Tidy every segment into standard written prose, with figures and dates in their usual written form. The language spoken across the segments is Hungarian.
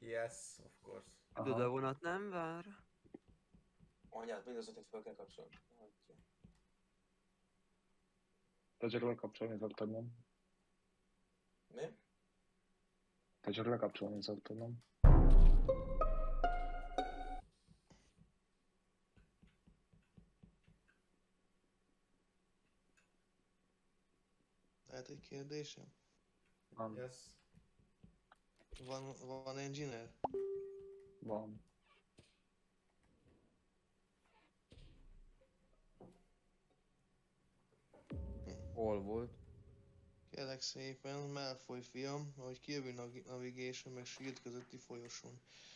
Yes, of course. Tudod, a vonat nem vár? Anyád, mindazat fel kell kapcsolni. Te csak lekapcsolni szoktad, nem? Mi? Te csak lekapcsolni szoktad, nem? Lehet egy kérdésem? Van. Yes. Van engineer? Van. Hol volt? Kérlek szépen, Malfoy fiam, ahogy kijövő navigation meg shield közötti folyosón.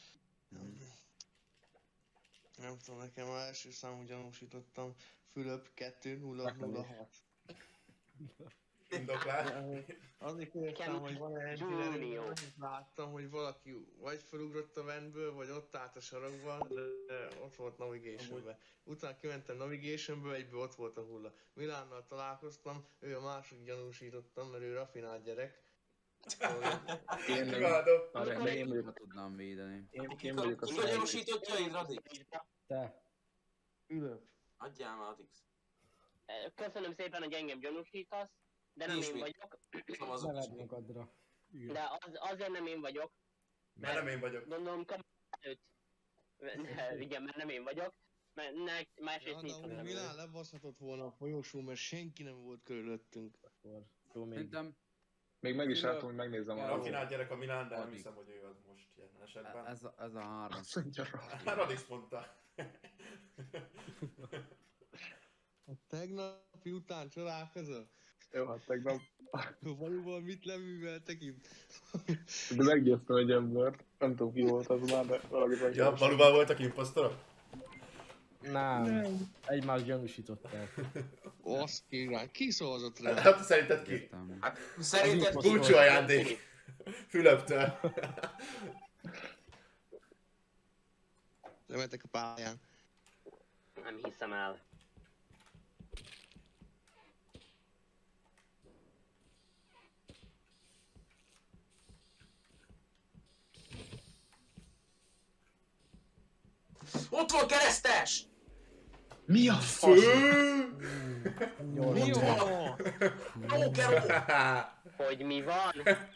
Nem tudom, nekem az első számú gyanúsítottam. Fülöp 2006. Indoklás. Azért kérdeztem, hogy van engineer, láttam, hogy valaki vagy felugrott a vanből, vagy ott állt a sarokban, de ott volt navigationben. Utána kimentem navigationből, egyből ott volt a hulla. Milánnal találkoztam, ő a második gyanúsítottam, mert ő raffinált gyerek. Én vagyok. Tudnám védeni. Én vagyok a Ki gyanúsítottja én, Radix? Te. Fülöp. Adjál már, Radix. Köszönöm szépen, hogy engem gyanúsítasz, de nem Nincs én mit. vagyok. Szavazok is. Neved magadra. De azért nem én vagyok. Mert nem én vagyok. Gondolom kamera előtt. Igen, mert nem én vagyok. Másrészt nincs Ja, Milán lebaszhatott volna a folyosón, mert senki nem volt körülöttünk. Akkor jó még. Szerintem Még meg is álltam, hogy megnézem a Raffinált gyerek a Milán, de nem hiszem, hogy ő az most jelen esetben. ez a három. Azt mondja rá. Radix mondta. A tegnapi után csodálkozol? Jó, hát tegnap. Valóban mit leműveltek itt? De meggyőztem egy embert. Nem tudom ki volt az már, de valakit Ja, meggyőztem. valóban voltak imposztorok? Nem. Egymást gyanúsították. Azt király, ki szavazott rá? Hát szerinted ki? Értem. Hát szerinted Búcsú ajándék. Fülöptől. Lementek a pályán. Nem hiszem el. Ott van keresztes! Mi a fasz? Mi van? Jókeró! Hogy mi van?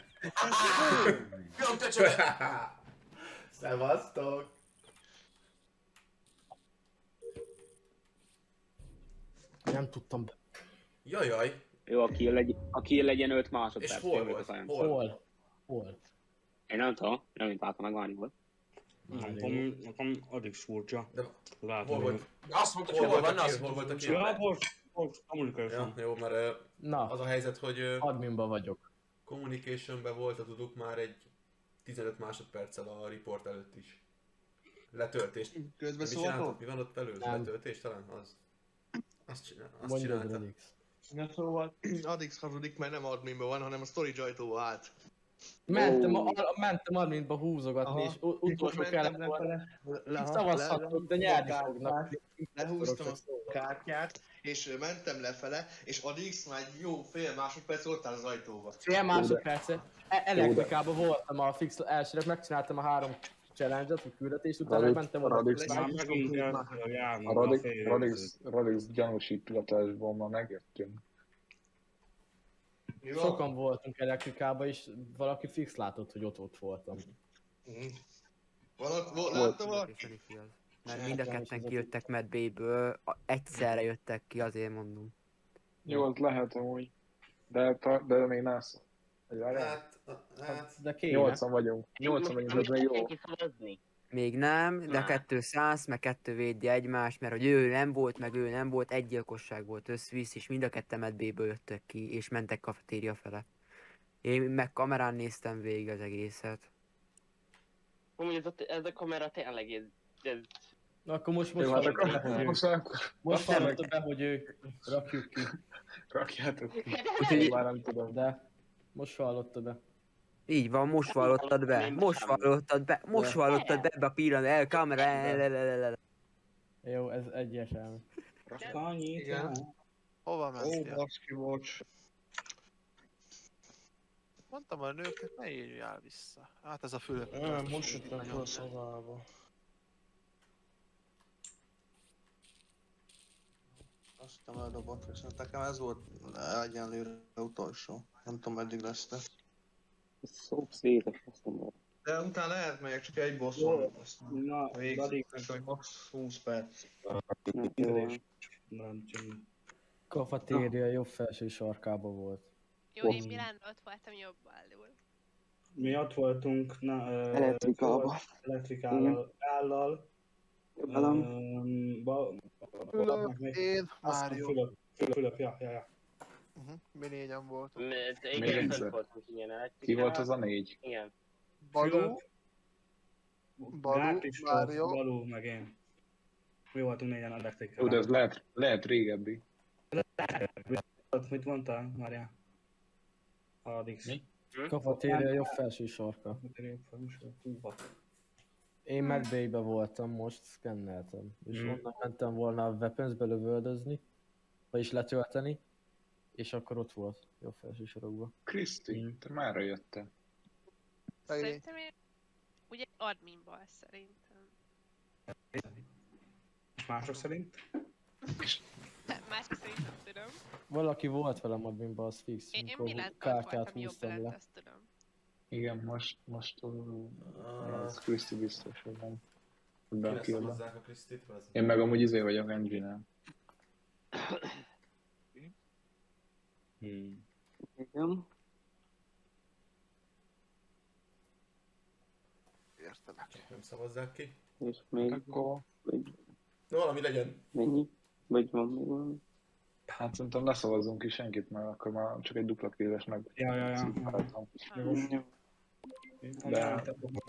Jön köcsögök! Szevasztok! Nem tudtam be. Jajjaj! Jó, a kill legyen 5 másodperc. És hol volt? Hol? Hol? Én nem tudom, nem látom meg Vani volt. Nekem addig furcsa. De Látom, hol volt? Azt mondta, Hol hogy hol volt van, a azt kill? Hol volt a mondta, kill? Ja, most communication. Ja, jó, mert Na, az a helyzet, hogy adminban vagyok. communicationben volt a Duduk már egy 15 másodperccel a report előtt is. Letöltést. Közben Mi csináltad? szóltok? Mi van ott belül? Nem. Letöltés talán? Az. Azt Mondjad, csinálta. Radix. Ja, szóval Adix hazudik, mert nem adminban van, hanem a storage ajtóba állt. Mentem adminba húzogatni, és utolsó kellett volna. Szavazhatok, de nyerni fognak. Lehúztam a kártyát, és mentem lefele, és Adix már egy jó fél másodperc ott áll az ajtóba. Fél másodpercet. Elektrikában voltam a fix elsőre, megcsináltam a 3 challenge-et, a küldetést, utána mentem oda. A Radix gyanúsítgatásból már megértünk. Sokan voltunk elektrikában, és valaki fix látott, hogy ott voltam. Láttam valaki? Mert mind a ketten kijöttek medbéből, egyszerre jöttek ki, azért mondom. Jó, az lehet amúgy. De még nász. Hát, De kéne. 8-an vagyunk. 8-an vagyunk, ez még jó. Még nem, de 200, meg 2 védje egymást, mert hogy ő nem volt, meg ő nem volt, egy gyilkosság volt összvisz, és mind a ketten medbéből jöttek ki, és mentek kafetéria fele. Én meg kamerán néztem végig az egészet. Amúgy ez a kamera tényleg ez... Na akkor most hallotta be, hogy ő rakjuk ki. Rakjátok ki. Úgyhogy Már nem tudom. De most hallotta be. Így van, most vallottad be, most vallottad be ebbe a pillanat, el kamera, Jó, ez egyértelmű. Igen. Hova mentél? Ó, baszki, bocs. Mondtam, hogy a nőket ne írjál vissza. Hát ez a Fülöp. Most jöttem fel a szobába. Azt hittem eldobott, viszont nekem ez volt egyenlőre utolsó. Nem tudom meddig lesz te. Szó széles, azt mondom. De utána lehet megyek, csak egy boss van. Na, végig, hogy max 20 perc. Kafatéria jobb felső sarkába volt. Jó, én Milánban ott voltam jobb alul. Mi ott voltunk, Elektrikába. Elektrikállal, állal. Én, Mário. Fülöp, ja. Mi négyen voltunk. Igen, több voltunk ilyen elektrikával. Ki volt az a 4? Igen. Balú, Mário. Balú, meg én. Mi voltunk négyen elektrikával. Jó, de ez lehet régebbi. Mit mondtál, Mária? Adix. Mi? Kafatéria jobb felső sarka. Én Medbaybe voltam most, szkenneltem. És onnan mentem volna a weaponsbe lövöldözni, vagyis letölteni, és akkor ott volt, jobb felső sarokban. Kriszti, te mára jöttél? Szerintem én ugye adminból szerintem. Mások szerint? Mások szerint nem tudom. Valaki volt velem adminban, az fix. Én Milánban voltam jobb lett, azt tudom. Igen, most az Kriszti biztos, hogy nem. Kiszavazzák a Krisztit? Én meg amúgy izé vagyok engine-en. Igen. Értelek. Nem szavazzák ki? És még akkor... No, valami legyen. Mennyi? Vagy van még valami? Hát szerintem ne szavazzunk ki senkit, mert akkor már csak egy dupla killes meg. Ja. De...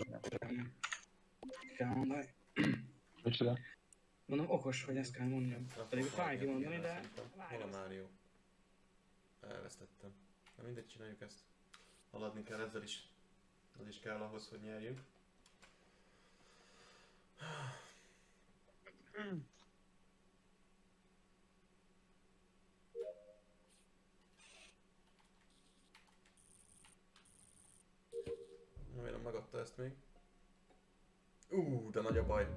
Kell mondani? Micsoda? Mondom, okos, hogy ezt kell mondjam. Pedig fáj kimondani, de... Hol a Mário? Elvesztettem. Na mindegy, csináljuk ezt. Haladni kell ezzel is. Az is kell ahhoz, hogy nyerjünk. Remélem megadta ezt még. De nagy a baj.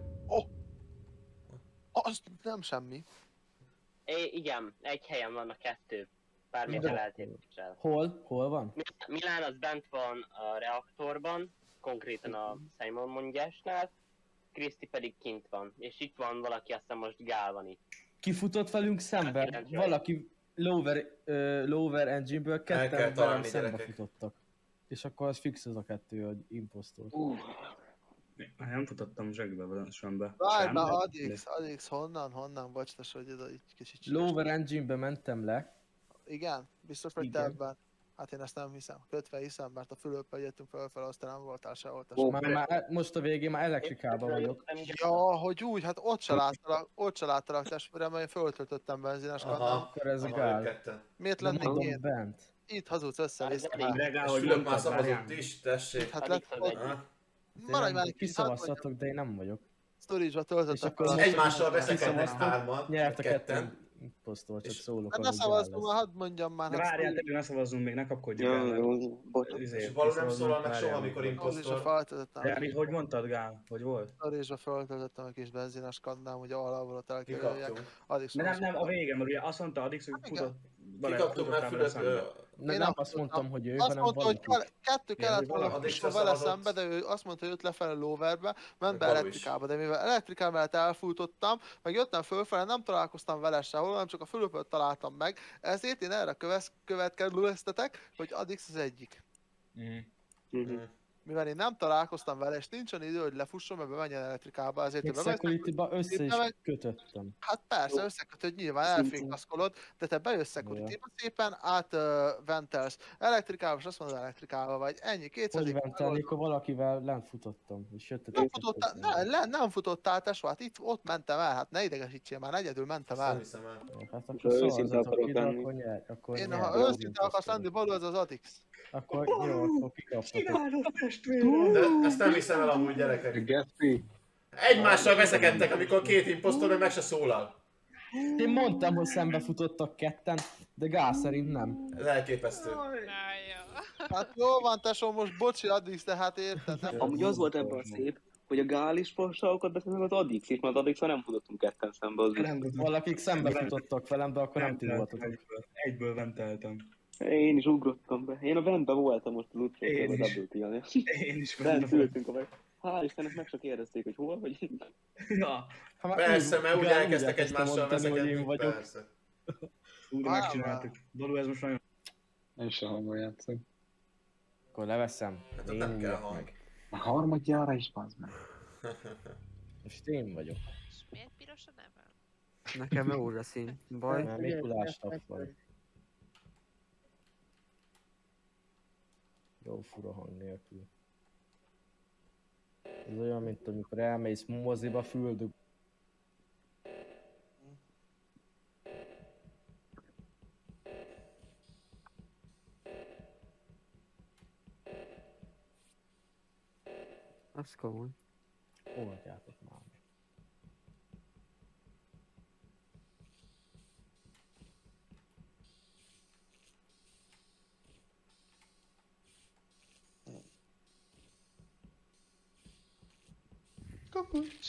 Az nem semmi. Igen, egy helyen van a kettő. Bármilyen eltéréssel. Hol van? Milán az bent van a reaktorban, konkrétan a Simon mondjásnál. Kriszti pedig kint van. És itt van valaki, azt hiszem most Gál van itt. Kifutott velünk szembe? Valaki lower engine-ből ketten velem szembe futottak. És akkor az fix az a kettő, hogy impostor. Nem futottam zsegbe vele sembe. Várj már, Adix, honnan? Bocs, hogy ide egy kicsit. Lower engine-be mentem le. Igen? Biztos vagy te ebben? Hát én ezt nem hiszem. Kötve hiszem, mert a Fülöppel jöttünk felfel, aztán nem voltál sehol. Most a végén már elektrikában vagyok. Ja, hogy úgy, hát ott se láttalak testvérem, mert én föltöltöttem benzines kannal. Akkor ez a Gál. Miért lennék én? Bent. Itt hazudsz össze-vissza. És Fülöp már szavazott is, tessék. Hát lett maradj már egy kiszavaztatok, de én nem vagyok. Storage-ba töltöttek fel. Egymással veszekednek hárman. Nyert a ketten. Impostor, csak szólok. Hát ne szavazzunk, hadd mondjam már. De várjál, ne szavazzunk még, ne kapkodjuk el. És való nem szólal meg soha, amikor impostor. De hogy mondtad, Gál? Hogy volt? Storage-ba feltöltöttem a kis benzines kannám, hogy alapból ott elkerüljek. Nem, a vége, mert ugye azt mondta Adix, hogy futott. Kikaptunk már Fülöp. Én nem azt mondtam, hogy ő, hanem valaki. Azt mondta, hogy kettő kellett volna Krisztó vele szembe, de ő azt mondta, hogy jött lefelé lowerbe, ment be elektrikába, de mivel elektrikán mellett elfutottam, meg jöttem fölfele, nem találkoztam vele sehol, hanem csak a Fülöpöt találtam meg, ezért én erre következtetek, hogy Adix az egyik. Mivel én nem találkoztam vele, és nincsen idő, hogy lefusson, mert bemenjen elektrikába, ezért én Security-ba össze is kötöttem. Hát persze, összekötöd, nyilván elfékaszkolod, de te bejössz Security-ba szépen, átventelsz elektrikába, és azt mondod elektrikába vagy, ennyi, 200. Hogy ventelni, akkor valakivel nem futottam, és nem futottál, tesó, hát ott mentem el, hát ne idegesítsél már, egyedül mentem el. Hát akkor szavazatok ide, akkor nyer. Én, ha őszinte akarsz lenni, való az Adix. Akkor jó, akkor kikaptatok. De ezt nem hiszem el amúgy, gyerekek. Egymással veszekedtek, amikor két impostor meg se szólal. Én mondtam, hogy szembe futottak ketten, de Gál szerint nem. Elképesztő. Hát jó van, tesó, most bocsi, addig tehát érted? Nem? Amúgy az volt ebben a szép, hogy a Gál is passágokat beszélnek az Adix is, mert Adix nem futottunk ketten szembe az Valakik szembe futottak velem, de akkor nem ti voltatok. Egyből venteltem. Én is ugrottam be. Én a Ventbe voltam most az utcán, Én hogy is. double-télni. Én is Bent ültünk a meg. Hál' Istennek meg csak kérdezték, hogy hol vagy. Ja. Persze, mert úgy elkezdtek elkezdtem egymással mondani, hogy én veszekedni, vagyok. persze. Úgy megcsináltuk. Dolu, ez most nagyon... Én se hangon játszom. Akkor leveszem. Hát Én nem kell ülök hang. meg. A harmadjára is bazd meg. Most én vagyok. És miért piros a nevem? Nekem jó rózsaszín. Baj. Mert Mikulás nap van. Jó fura hang nélkül. Ez olyan, mint amikor elmész moziba, füldug. Az komoly. Oldjátok már. Kapucs.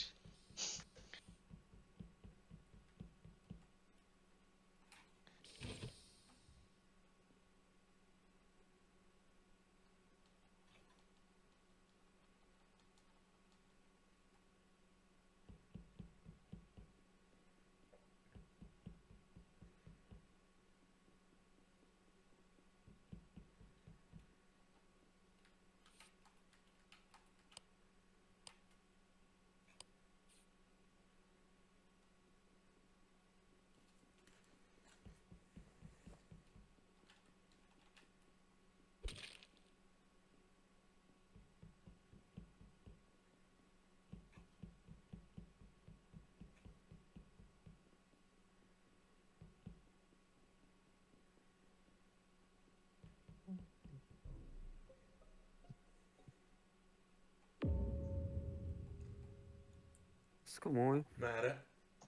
Ez komoly. Merre?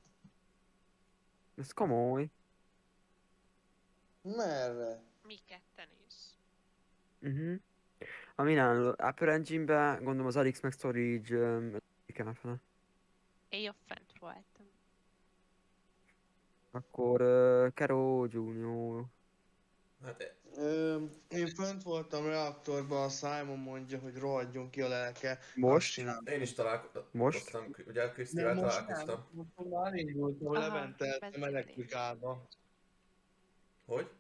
Ez komoly. Merre? Mi ketten is. A Milán Upper Engine-be, gondolom az Adix meg Storage kell fele. Én jobb fent voltam. Akkor Kero Junior. Hát Én fönt voltam reaktorban, a Simon mondja, hogy rohadjon ki a lelke. Most? én is találkoztam. Most? Ugye Krisztivel találkoztam. Nem, már én voltam, Aha, leventeltem elektrikába. Hogy?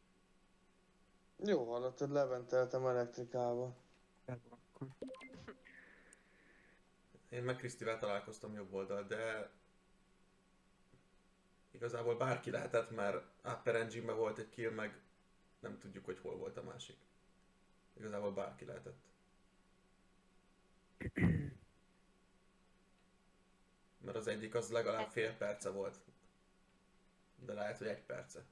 Jó hallottad, leventeltem elektrikába. Én meg Krisztivel találkoztam jobb oldal, de igazából bárki lehetett, mert Upper Engine-ben volt egy kill, meg nem tudjuk, hogy hol volt a másik. Igazából bárki lehetett. Mert az egyik az legalább fél perce volt. De lehet, hogy egy perce.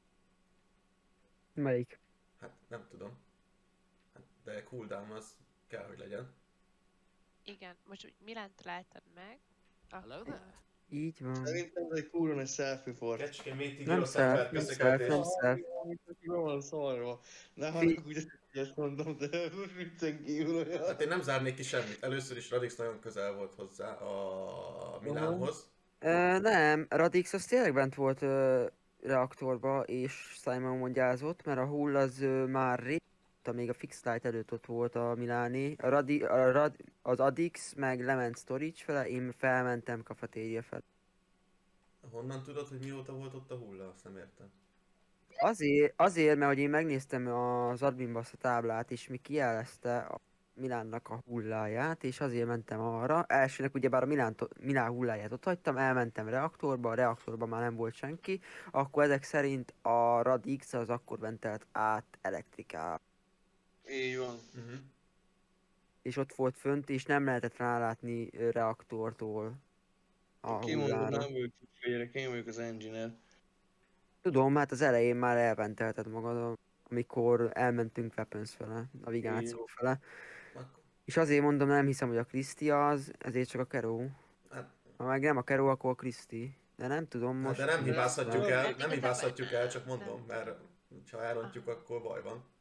Melyik? Hát nem tudom. Hát, de cooldown az kell, hogy legyen. Igen, most úgy Milánt találtad meg. Akkor... Így van. Szerintem ez egy kurva nagy selfie for. Kecskén meeting Nem self, nem self, nem self. Jól van szarva. Ne haragudj, hogy ezt mondom, de viccen kívül olyan. Hát én nem zárnék ki semmit. Először is Radix nagyon közel volt hozzá a Milánhoz. Nem, Radix az tényleg bent volt reaktorba, és Simon mondjázott, mert a Hull az már régóta, még a Fix Light előtt ott volt a Miláni. Az Adix meg lement Storage fele, én felmentem kafetéria fel. Honnan tudod, hogy mióta volt ott a Hulla? Azt nem értem. Azért, mert hogy én megnéztem az adminba azt a táblát, és mi kijelezte a Milánnak a hulláját, és azért mentem arra. Elsőnek ugyebár a Milán hulláját ott hagytam, elmentem reaktorba, a reaktorban már nem volt senki, akkor ezek szerint a Radix az akkor ventelt át elektrikába. Így van. És ott volt fönt, és nem lehetett rálátni reaktortól a Kimondom, hullára. nem vagyok félre, én vagyok az engineer. Tudom, hát az elején már elventelted magad, amikor elmentünk Weapons fele, navigáció fele. És azért mondom, nem hiszem, hogy a Kriszti az, ezért csak a Kero. Ha meg nem a Kero, akkor a Kriszti. De nem tudom most. Hát de nem hibázhatjuk el, csak mondom, mert ha elrontjuk, akkor baj van.